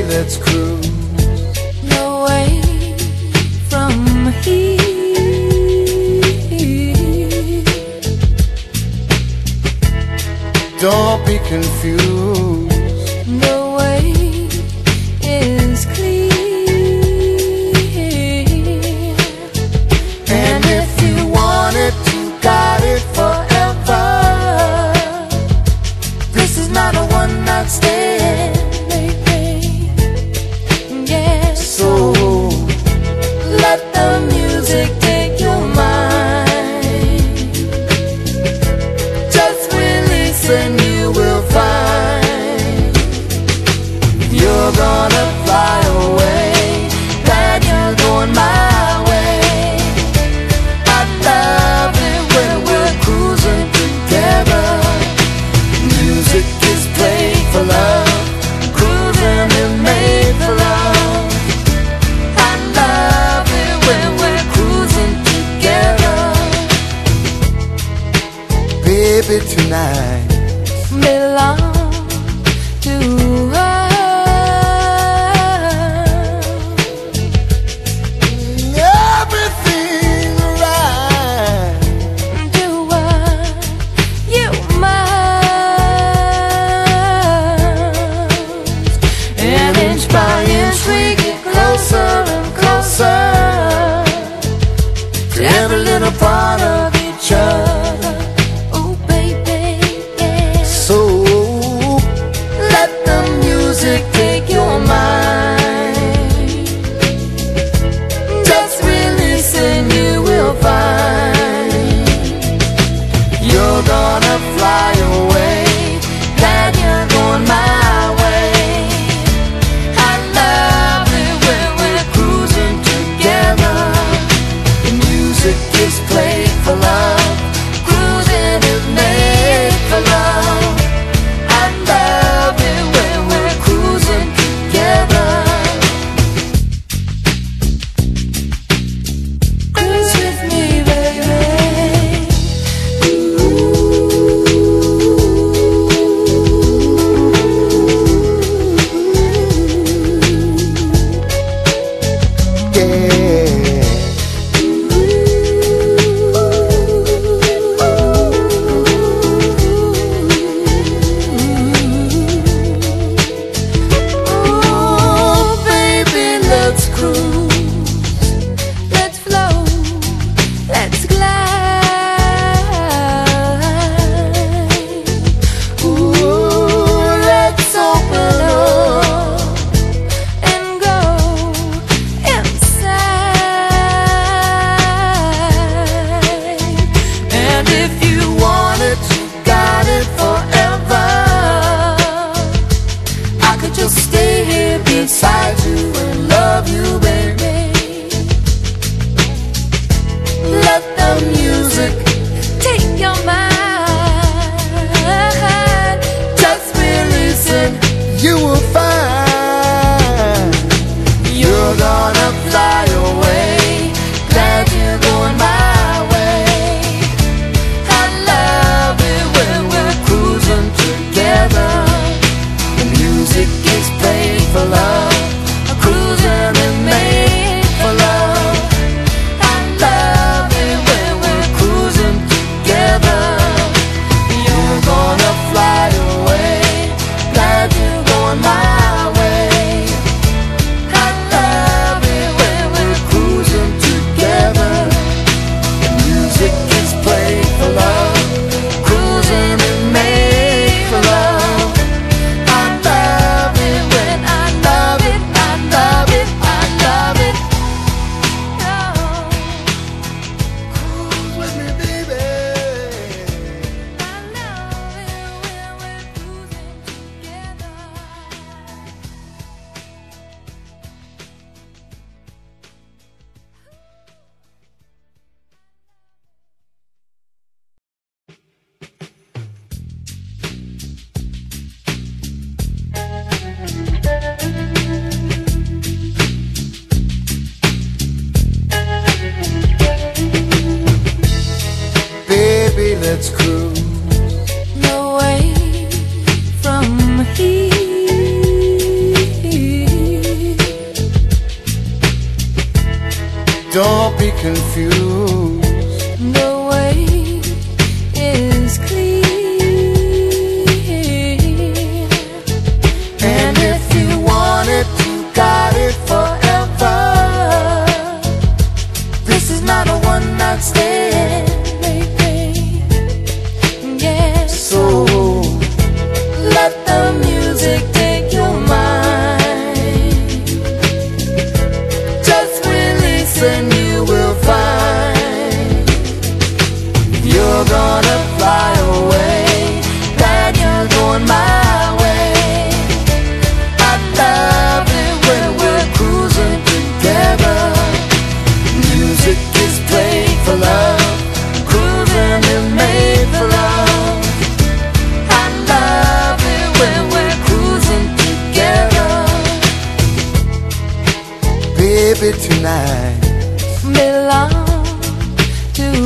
let's cruise. Away from here. Don't be confused. The way is clear. And if you want it, you got it forever. This is not a one-night stand, Baby, yeah. so Let the music take your mind. Just release and you will find you're gonna fly away. that you're going my way. I love it when we're cruising together. Music is played for love, cruising is made for love. I love it when we're cruising together. Baby, tonight Belong to us. everything right. Do what you must. And inch by inch we get closer and closer To every little part of each other. Oh baby, yeah. so Let the music take your mind. Just release and you will find you're gonna fly away. that you're going my way. I love it when we're cruising together. The music is played for love, Cruising is made for love. I love it when we're cruising together. Cruise with me, baby. Oh, baby, let's cruise. Let's flow. Let's glide. Ooh, let's open up and go inside. And if you want it, you got it forever. I could just stay here beside you and love you, baby. Let the music take your mind. Just release it. You will find you're gonna fly away. Glad you're going my way. I love it when we're cruising together. The music is played for love, cruising is made for love. I love it when we're cruising together. You're gonna fly away. Glad you're going my way. I love it when we're cruising together. The music is played for love, cruising is made for love. I love it when I love it, I love it, I love it. Cruise with me, baby. I love it when we're cruising together. Baby, let's cruise. Away from here. don't be confused. The way is clear, And if you want it, you got it forever. This is not a one-night stand, baby. Yes. so Let the music take your mind. just release and you will find you're gonna fly away, that you're going my way. I love it when we're cruising together. Music is played for love, cruising is made for love. I love it when we're cruising together. Baby, tonight Belong to